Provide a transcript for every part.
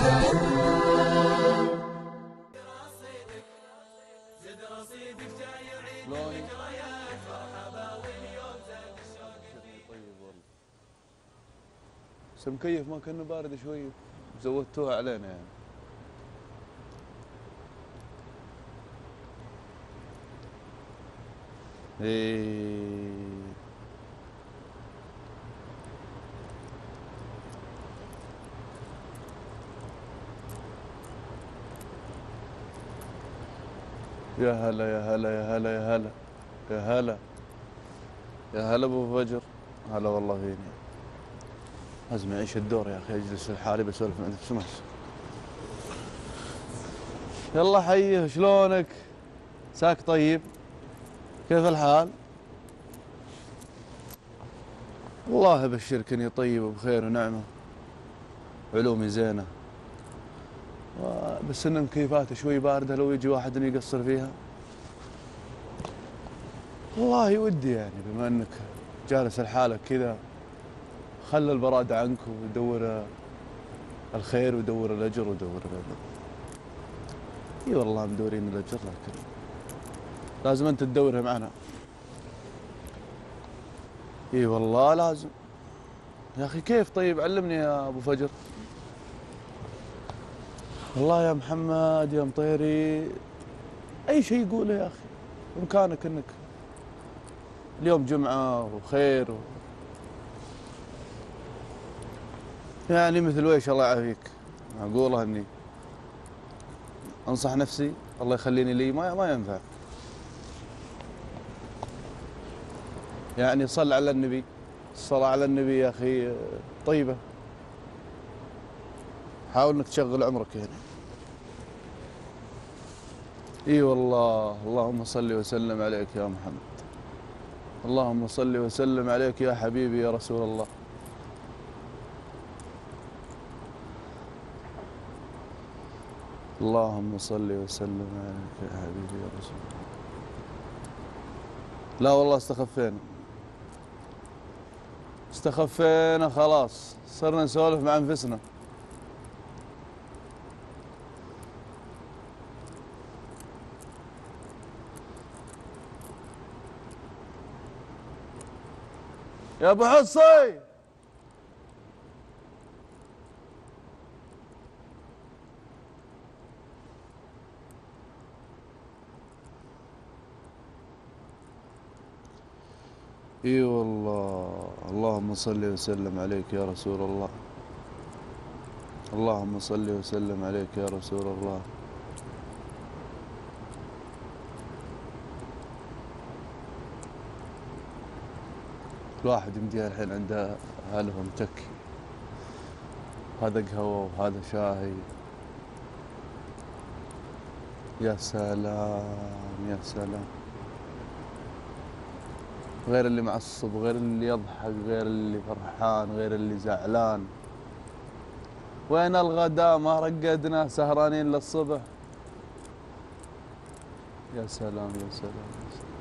بس مكيف ما كان بارد شوي، زودتوها علينا يعني. ايه يا هلا يا هلا يا هلا يا هلا يا هلا يا هلا ابو فجر. هلا والله فيني. لازم اعيش الدور يا اخي، اجلس لحالي بسولف مع نفسي بس. يلا حيه، شلونك؟ ساك طيب؟ كيف الحال؟ الله يبشرك اني طيب وبخير ونعمه، علومي زينه، بس ان مكيفات شوي بارده، لو يجي واحد يقصر فيها. والله ودي يعني بما انك جالس لحالك كذا، خلى البراد عنك ودور الخير ودور الاجر ودور الاجر. اي والله مدورين الاجر، لكن لازم انت تدورها معنا. اي والله لازم. يا اخي كيف طيب؟ علمني يا ابو فجر. والله يا محمد يا مطيري، اي شيء قوله يا اخي، بامكانك انك اليوم جمعه وخير يعني مثل ويش الله يعافيك. اقولها اني انصح نفسي الله يخليني لي، ما ينفع. يعني صل على النبي، الصلاة على النبي يا اخي طيبة. حاول انك تشغل عمرك يعني. اي والله. اللهم صل وسلم عليك يا محمد، اللهم صل وسلم عليك يا حبيبي يا رسول الله. اللهم صل وسلم عليك يا حبيبي يا رسول الله. لا والله استخفينا خلاص، صرنا نسولف مع انفسنا. يا ابو حصي، اي والله. اللهم صل وسلم عليك يا رسول الله، اللهم صل وسلم عليك يا رسول الله. الواحد يمديها الحين عند اهله متكي، هذا قهوه وهذا شاهي. يا سلام يا سلام، غير اللي معصب، غير اللي يضحك، غير اللي فرحان، غير اللي زعلان. وين الغداء؟ ما رقدنا سهرانين للصبح. يا سلام يا سلام يا سلام.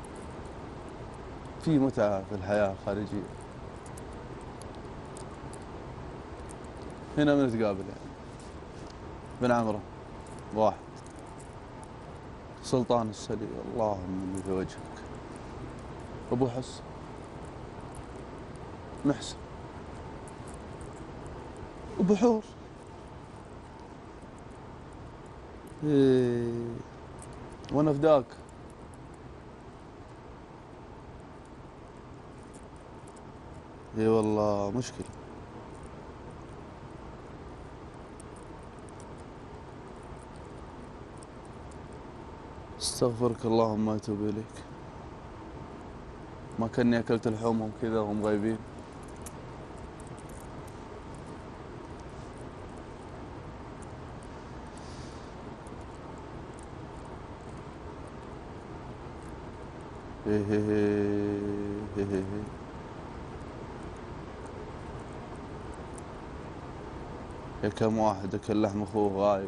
في متعة في الحياة الخارجية. هنا بنتقابل يعني. بن عمره واحد، سلطان السلي، اللهم اني في وجهك. ابو حس، محسن، ابو حور. إيه. وانا فداك. اي والله مشكلة. استغفرك اللهم اتوب اليك. ما كاني اكلت لحومهم كذا وهم غايبين. يا كم واحد اكل لحم اخوه غايب.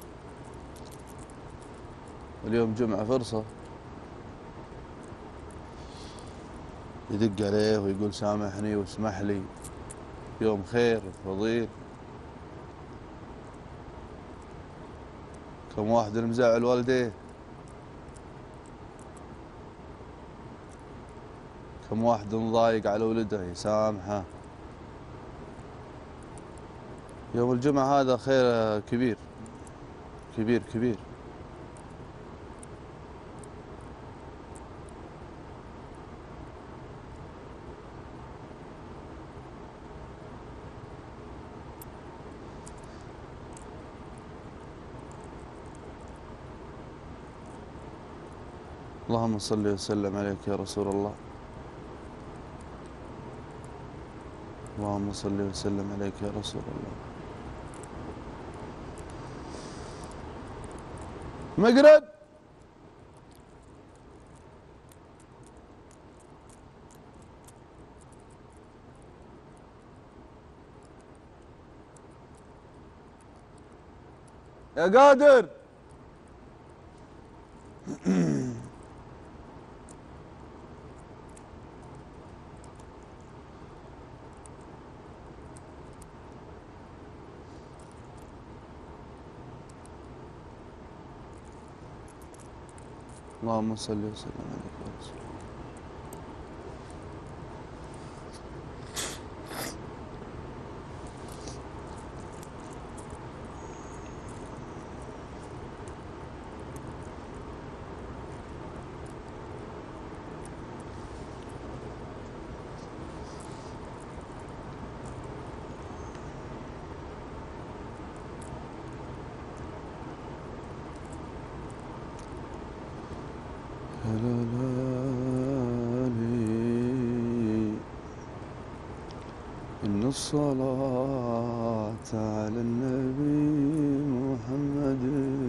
اليوم جمعة فرصة، يدق عليه ويقول سامحني واسمح لي، يوم خير فضيل. كم واحد مزعل والديه، كم واحد مضايق على ولده يسامحه. يوم الجمعة هذا خير كبير كبير كبير. اللهم صل وسلم عليك يا رسول الله. اللهم صل وسلم عليك يا رسول الله. مقرد يا قادر. اللهم صل وسلم عليك يا رسول الله. إن الصلاة على النبي محمد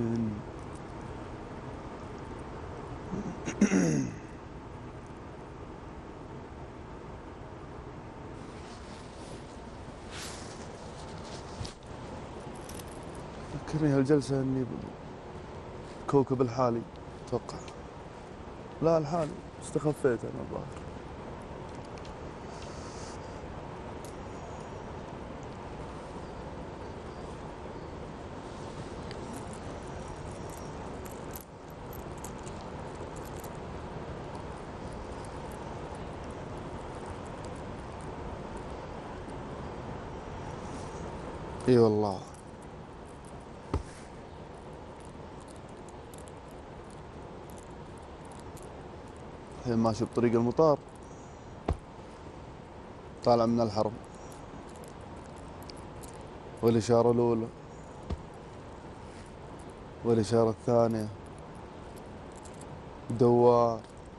ذكرني هالجلسة اني كوكب الحالي اتوقع. لا الحالي استخفيت انا الظاهر. اي والله. الحين ماشي بطريق المطار طالع من الحرم، والإشارة الأولى والإشارة الثانية دوار.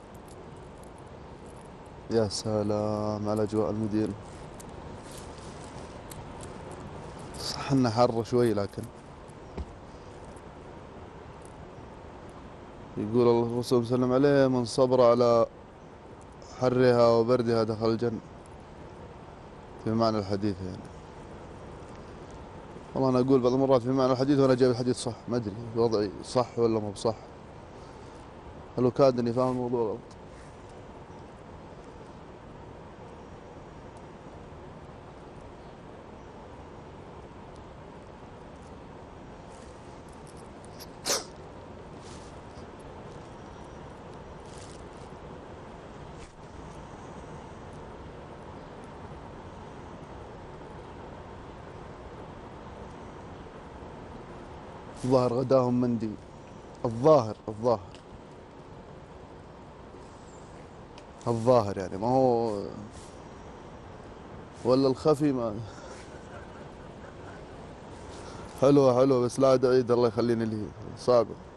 يا سلام على أجواء المدينة. صح إنه حر شوي لكن يقول الله الرسول صلى الله عليه وسلم عليه من صبر على حرها وبردها دخل الجنة، في معنى الحديث يعني. والله أنا أقول بعض المرات في معنى الحديث وأنا جايب الحديث صح، ما أدري وضعي صح ولا مو بصح، هل كاد إني فاهم الموضوع غلط. الظاهر غداهم مندي، الظاهر يعني ما هو ولا الخفي ما. حلوة حلوة بس لا عيد الله يخليني لي صعبة.